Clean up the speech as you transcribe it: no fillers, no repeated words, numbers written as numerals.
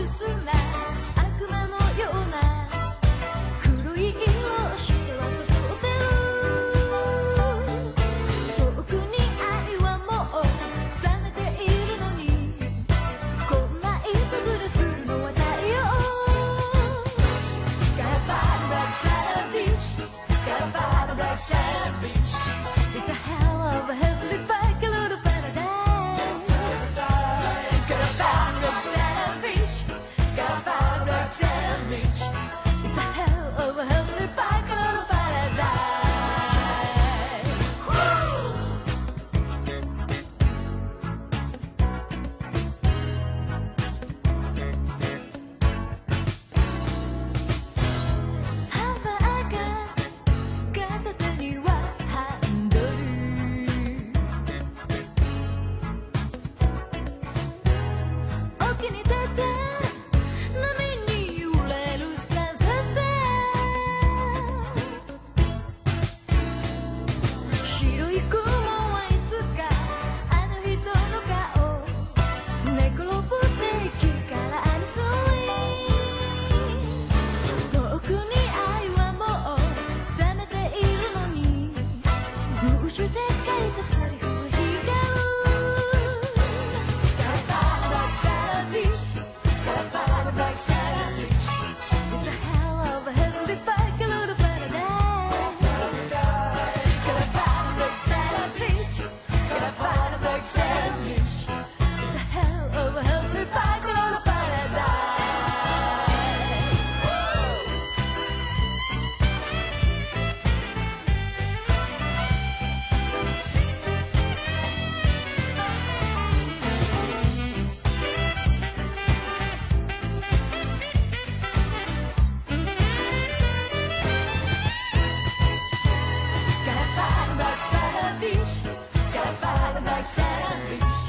スな悪魔のような黒い色をしては誘ってる。遠くに愛はもう冷めているのに、こんないたずらするのは太陽。 Gotta find a black savage, gotta find a black savage. It's a hell of a heavenly fight, a little paradise. Gotta find a black savage, gotta find a black savage. It's a hell of a heavenly fight, a little paradise. Gotta find a black savage, gotta find a black savage.